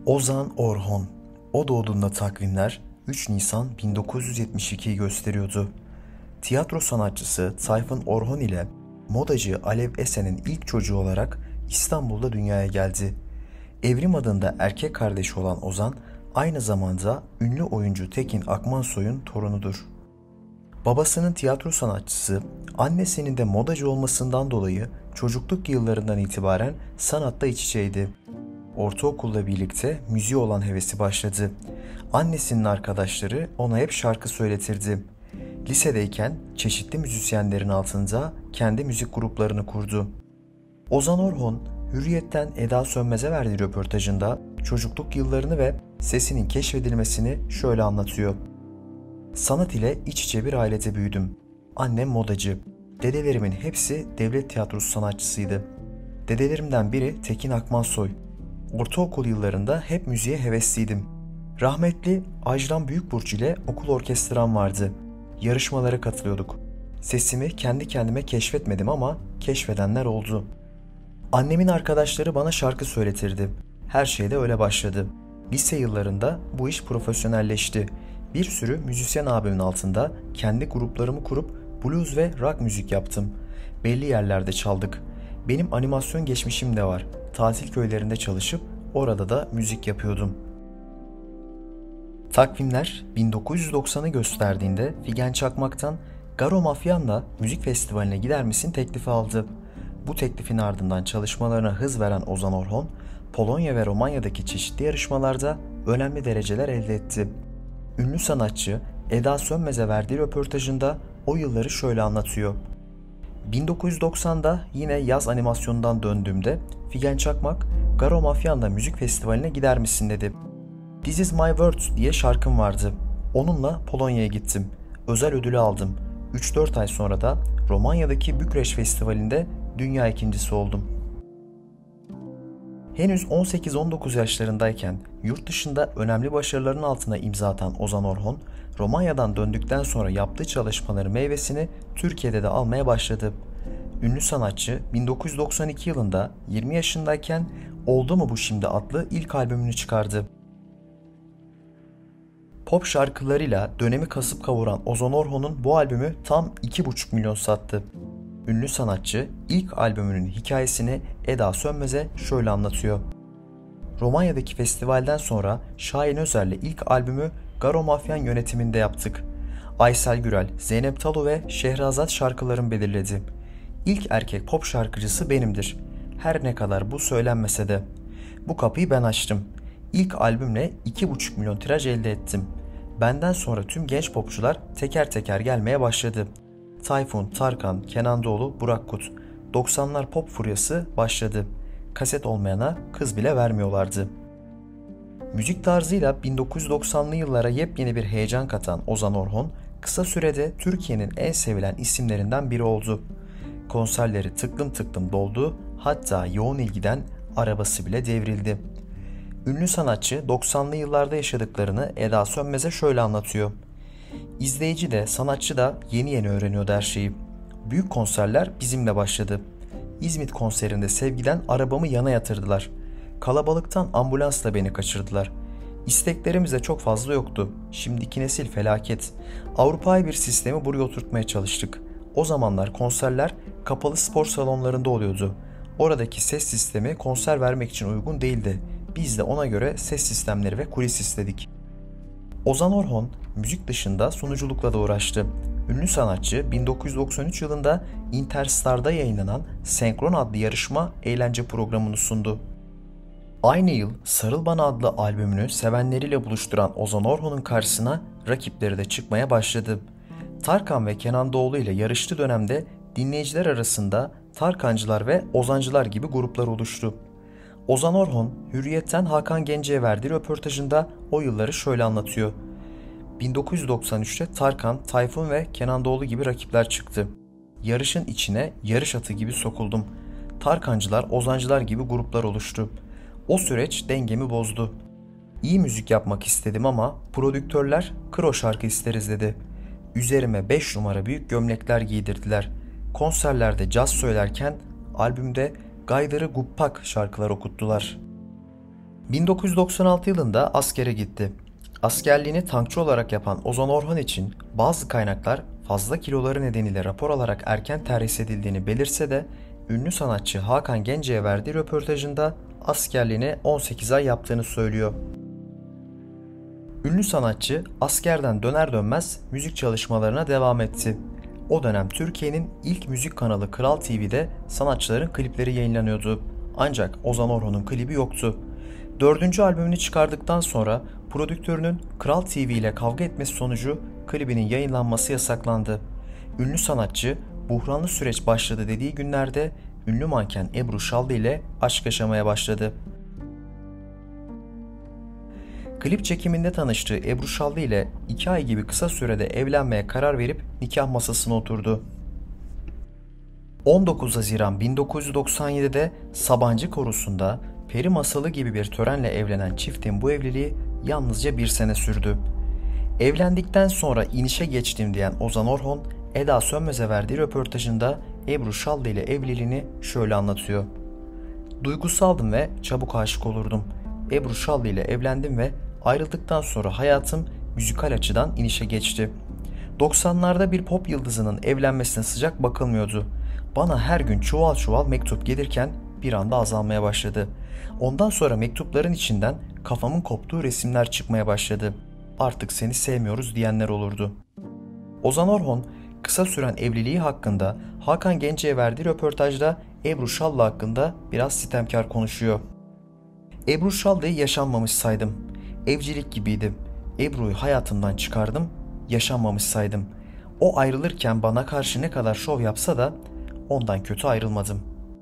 Ozan Orhon. O doğduğunda takvimler 3 Nisan 1972'yi gösteriyordu. Tiyatro sanatçısı Tayfun Orhon ile modacı Alev Esen'in ilk çocuğu olarak İstanbul'da dünyaya geldi. Evrim adında erkek kardeşi olan Ozan, aynı zamanda ünlü oyuncu Tekin Akmansoy'un torunudur. Babasının tiyatro sanatçısı, annesinin de modacı olmasından dolayı çocukluk yıllarından itibaren sanatta iç içeydi. Ortaokulla birlikte müziğe olan hevesi başladı. Annesinin arkadaşları ona hep şarkı söyletirdi. Lisedeyken çeşitli müzisyenlerin altında kendi müzik gruplarını kurdu. Ozan Orhon, Hürriyet'ten Eda Sönmez'e verdiği röportajında çocukluk yıllarını ve sesinin keşfedilmesini şöyle anlatıyor. Sanat ile iç içe bir ailede büyüdüm. Annem modacı. Dedelerimin hepsi devlet tiyatrosu sanatçısıydı. Dedelerimden biri Tekin Akmansoy. Ortaokul yıllarında hep müziğe hevesliydim. Rahmetli Ajlan Büyükburç ile okul orkestram vardı. Yarışmalara katılıyorduk. Sesimi kendi kendime keşfetmedim ama keşfedenler oldu. Annemin arkadaşları bana şarkı söyletirdi. Her şey de öyle başladı. Lise yıllarında bu iş profesyonelleşti. Bir sürü müzisyen abimin altında kendi gruplarımı kurup blues ve rock müzik yaptım. Belli yerlerde çaldık. Benim animasyon geçmişim de var. Tatil köylerinde çalışıp orada da müzik yapıyordum. Takvimler 1990'ı gösterdiğinde Figen Çakmak'tan Garo Mafyan'la müzik festivaline gider misin teklifi aldı. Bu teklifin ardından çalışmalarına hız veren Ozan Orhon, Polonya ve Romanya'daki çeşitli yarışmalarda önemli dereceler elde etti. Ünlü sanatçı Eda Sönmez'e verdiği röportajında o yılları şöyle anlatıyor. 1990'da yine yaz animasyonundan döndüğümde Figen Çakmak, Garo Mafyan'la müzik festivaline gider misin dedi. This is my world diye şarkım vardı. Onunla Polonya'ya gittim. Özel ödülü aldım. 3-4 ay sonra da Romanya'daki Bükreş Festivali'nde dünya ikincisi oldum. Henüz 18-19 yaşlarındayken yurt dışında önemli başarıların altına imza atan Ozan Orhon, Romanya'dan döndükten sonra yaptığı çalışmaların meyvesini Türkiye'de de almaya başladı. Ünlü sanatçı 1992 yılında 20 yaşındayken Oldu mu bu şimdi adlı ilk albümünü çıkardı. Pop şarkılarıyla dönemi kasıp kavuran Ozan Orhon'un bu albümü tam 2,5 milyon sattı. Ünlü sanatçı ilk albümünün hikayesini Eda Sönmez'e şöyle anlatıyor. Romanya'daki festivalden sonra Şahin Özer'le ilk albümü Garo Mafyan yönetiminde yaptık. Aysel Gürel, Zeynep Talo ve Şehrazat şarkılarını belirledi. İlk erkek pop şarkıcısı benimdir. Her ne kadar bu söylenmese de. Bu kapıyı ben açtım. İlk albümle 2,5 milyon tiraj elde ettim. Benden sonra tüm genç popçular teker teker gelmeye başladı. Tayfun, Tarkan, Kenan Doğulu, Burak Kut. 90'lar pop furyası başladı. Kaset olmayana kız bile vermiyorlardı. Müzik tarzıyla 1990'lı yıllara yepyeni bir heyecan katan Ozan Orhon, kısa sürede Türkiye'nin en sevilen isimlerinden biri oldu. Konserleri tıklım tıklım doldu, hatta yoğun ilgiden arabası bile devrildi. Ünlü sanatçı 90'lı yıllarda yaşadıklarını Eda Sönmez'e şöyle anlatıyor. İzleyici de sanatçı da yeni yeni öğreniyordu her şeyi. Büyük konserler bizimle başladı. İzmit konserinde Sevgi'den arabamı yana yatırdılar. Kalabalıktan ambulansla beni kaçırdılar. İsteklerimiz de çok fazla yoktu. Şimdiki nesil felaket. Avrupa'yı bir sistemi buraya oturtmaya çalıştık. O zamanlar konserler kapalı spor salonlarında oluyordu. Oradaki ses sistemi konser vermek için uygun değildi. Biz de ona göre ses sistemleri ve kulis istedik. Ozan Orhon müzik dışında sunuculukla da uğraştı. Ünlü sanatçı 1993 yılında Interstar'da yayınlanan Senkron adlı yarışma eğlence programını sundu. Aynı yıl Sarıl Bana adlı albümünü sevenleriyle buluşturan Ozan Orhon'un karşısına rakipleri de çıkmaya başladı. Tarkan ve Kenan Doğulu ile yarıştığı dönemde dinleyiciler arasında Tarkancılar ve Ozancılar gibi gruplar oluştu. Ozan Orhon, Hürriyet'ten Hakan Gence'ye verdiği röportajında o yılları şöyle anlatıyor. 1993'te Tarkan, Tayfun ve Kenan Doğulu gibi rakipler çıktı. Yarışın içine yarış atı gibi sokuldum. Tarkancılar, Ozancılar gibi gruplar oluştu. O süreç dengemi bozdu. İyi müzik yapmak istedim ama prodüktörler kro şarkı isteriz dedi. Üzerime 5 numara büyük gömlekler giydirdiler. Konserlerde caz söylerken albümde Gaydırı Guppak şarkılar okuttular. 1996 yılında askere gitti. Askerliğini tankçı olarak yapan Ozan Orhan için bazı kaynaklar fazla kiloları nedeniyle rapor alarak erken terhis edildiğini belirse de ünlü sanatçı Hakan Gence'ye verdiği röportajında askerliğini 18 ay yaptığını söylüyor. Ünlü sanatçı askerden döner dönmez müzik çalışmalarına devam etti. O dönem Türkiye'nin ilk müzik kanalı Kral TV'de sanatçıların klipleri yayınlanıyordu. Ancak Ozan Orhan'ın klibi yoktu. Dördüncü albümünü çıkardıktan sonra prodüktörünün Kral TV ile kavga etmesi sonucu klibinin yayınlanması yasaklandı. Ünlü sanatçı buhranlı süreç başladı dediği günlerde ünlü manken Ebru Şallı ile aşk yaşamaya başladı. Klip çekiminde tanıştığı Ebru Şallı ile 2 ay gibi kısa sürede evlenmeye karar verip nikah masasına oturdu. 19 Haziran 1997'de Sabancı Korusu'nda peri masalı gibi bir törenle evlenen çiftin bu evliliği yalnızca 1 sene sürdü. Evlendikten sonra inişe geçtim diyen Ozan Orhan, Eda Sönmez'e verdiği röportajında Ebru Şallı ile evliliğini şöyle anlatıyor. Duygusaldım ve çabuk aşık olurdum. Ebru Şallı ile evlendim ve ayrıldıktan sonra hayatım müzikal açıdan inişe geçti. 90'larda bir pop yıldızının evlenmesine sıcak bakılmıyordu. Bana her gün çuval çuval mektup gelirken bir anda azalmaya başladı. Ondan sonra mektupların içinden kafamın koptuğu resimler çıkmaya başladı. Artık seni sevmiyoruz diyenler olurdu. Ozan Orhan kısa süren evliliği hakkında Hakan Gence'ye verdiği röportajda Ebru Şallı hakkında biraz sitemkar konuşuyor. Ebru Şallı'yı yaşanmamış saydım. Evcilik gibiydi. Ebru'yu hayatımdan çıkardım, yaşanmamış saydım. O ayrılırken bana karşı ne kadar şov yapsa da ondan kötü ayrılmadım.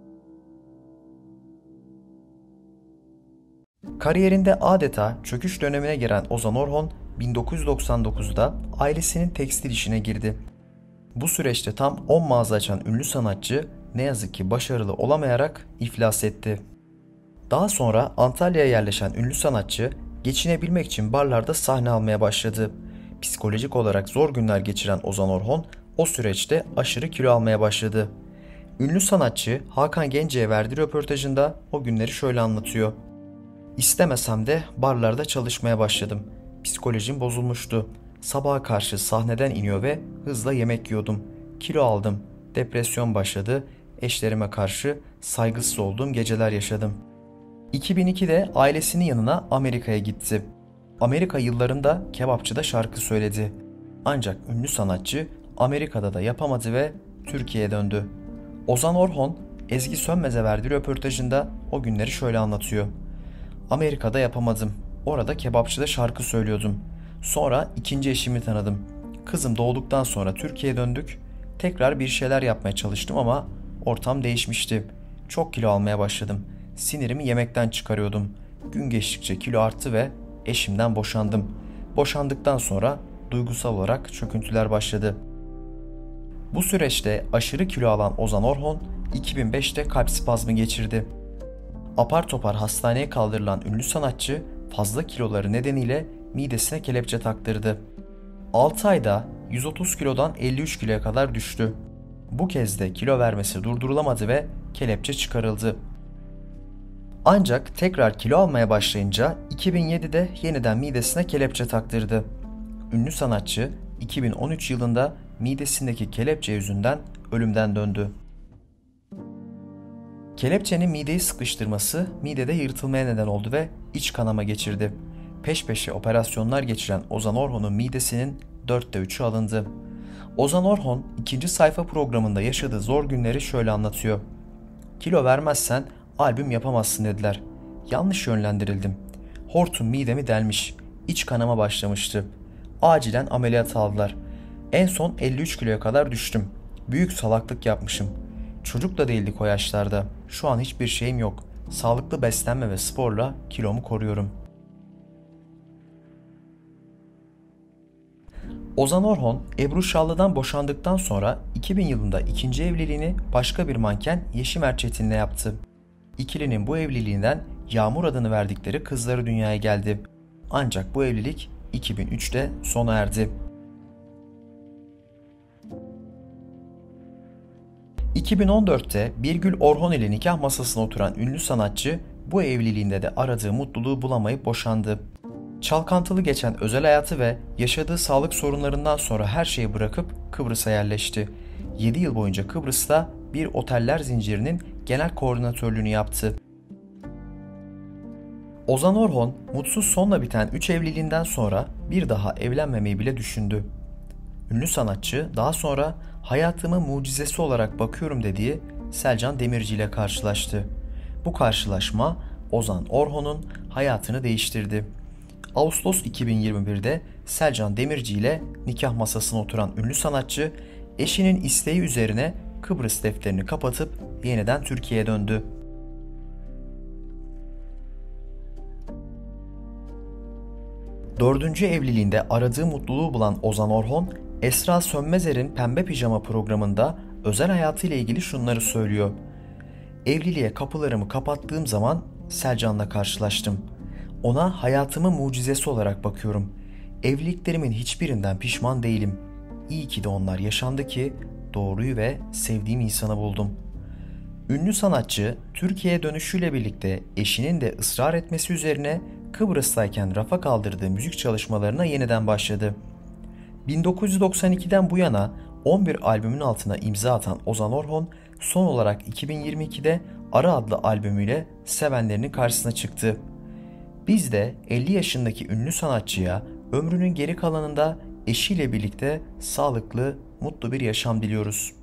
Kariyerinde adeta çöküş dönemine giren Ozan Orhan 1999'da ailesinin tekstil işine girdi. Bu süreçte tam 10 mağaza açan ünlü sanatçı ne yazık ki başarılı olamayarak iflas etti. Daha sonra Antalya'ya yerleşen ünlü sanatçı geçinebilmek için barlarda sahne almaya başladı. Psikolojik olarak zor günler geçiren Ozan Orhan o süreçte aşırı kilo almaya başladı. Ünlü sanatçı Hakan Gence'ye verdiği röportajında o günleri şöyle anlatıyor. İstemesem de barlarda çalışmaya başladım. Psikolojim bozulmuştu. Sabaha karşı sahneden iniyor ve hızla yemek yiyordum. Kilo aldım. Depresyon başladı. Eşlerime karşı saygısız olduğum geceler yaşadım. 2002'de ailesinin yanına Amerika'ya gitti. Amerika yıllarında kebapçıda şarkı söyledi. Ancak ünlü sanatçı Amerika'da da yapamadı ve Türkiye'ye döndü. Ozan Orhan, Ezgi Sönmez'e verdiği röportajında o günleri şöyle anlatıyor. Amerika'da yapamadım. Orada kebapçıda şarkı söylüyordum. Sonra ikinci eşimi tanıdım. Kızım doğduktan sonra Türkiye'ye döndük. Tekrar bir şeyler yapmaya çalıştım ama ortam değişmişti. Çok kilo almaya başladım. Sinirimi yemekten çıkarıyordum. Gün geçtikçe kilo arttı ve eşimden boşandım. Boşandıktan sonra duygusal olarak çöküntüler başladı. Bu süreçte aşırı kilo alan Ozan Orhan 2005'te kalp spazmı geçirdi. Apar topar hastaneye kaldırılan ünlü sanatçı fazla kiloları nedeniyle midesine kelepçe taktırdı. 6 ayda 130 kilodan 53 kiloya kadar düştü. Bu kez de kilo vermesi durdurulamadı ve kelepçe çıkarıldı. Ancak tekrar kilo almaya başlayınca 2007'de yeniden midesine kelepçe taktırdı. Ünlü sanatçı 2013 yılında midesindeki kelepçe yüzünden ölümden döndü. Kelepçenin mideyi sıkıştırması midede yırtılmaya neden oldu ve iç kanama geçirdi. Peş peşe operasyonlar geçiren Ozan Orhan'ın midesinin 4'te 3'ü alındı. Ozan Orhan ikinci sayfa programında yaşadığı zor günleri şöyle anlatıyor. Kilo vermezsen albüm yapamazsın dediler. Yanlış yönlendirildim. Hortum midemi delmiş. İç kanama başlamıştı. Acilen ameliyat aldılar. En son 53 kiloya kadar düştüm. Büyük salaklık yapmışım. Çocuk da değildik o yaşlarda. Şu an hiçbir şeyim yok. Sağlıklı beslenme ve sporla kilomu koruyorum. Ozan Orhan, Ebru Şallı'dan boşandıktan sonra 2000 yılında ikinci evliliğini başka bir manken Yeşim Erçetin'le yaptı. İkilinin bu evliliğinden Yağmur adını verdikleri kızları dünyaya geldi. Ancak bu evlilik 2003'te sona erdi. 2014'te Birgül Orhon ile nikah masasına oturan ünlü sanatçı bu evliliğinde de aradığı mutluluğu bulamayıp boşandı. Çalkantılı geçen özel hayatı ve yaşadığı sağlık sorunlarından sonra her şeyi bırakıp Kıbrıs'a yerleşti. 7 yıl boyunca Kıbrıs'ta bir oteller zincirinin genel koordinatörlüğünü yaptı. Ozan Orhon, mutsuz sonla biten 3 evliliğinden sonra bir daha evlenmemeyi bile düşündü. Ünlü sanatçı daha sonra hayatımın mucizesi olarak bakıyorum dediği Selcan Demirci ile karşılaştı. Bu karşılaşma Ozan Orhon'un hayatını değiştirdi. Ağustos 2021'de Selcan Demirci ile nikah masasına oturan ünlü sanatçı, eşinin isteği üzerine Kıbrıs defterini kapatıp yeniden Türkiye'ye döndü. Dördüncü evliliğinde aradığı mutluluğu bulan Ozan Orhon, Esra Sönmezer'in Pembe Pijama programında özel hayatıyla ilgili şunları söylüyor. Evliliğe kapılarımı kapattığım zaman Selcan'la karşılaştım. Ona hayatımın mucizesi olarak bakıyorum. Evliliklerimin hiçbirinden pişman değilim. İyi ki de onlar yaşandı ki doğruyu ve sevdiğim insanı buldum. Ünlü sanatçı Türkiye'ye dönüşüyle birlikte eşinin de ısrar etmesi üzerine Kıbrıs'tayken rafa kaldırdığı müzik çalışmalarına yeniden başladı. 1992'den bu yana 11 albümün altına imza atan Ozan Orhon son olarak 2022'de Ara adlı albümüyle sevenlerinin karşısına çıktı. Biz de 50 yaşındaki ünlü sanatçıya ömrünün geri kalanında eşiyle birlikte sağlıklı, mutlu bir yaşam diliyoruz.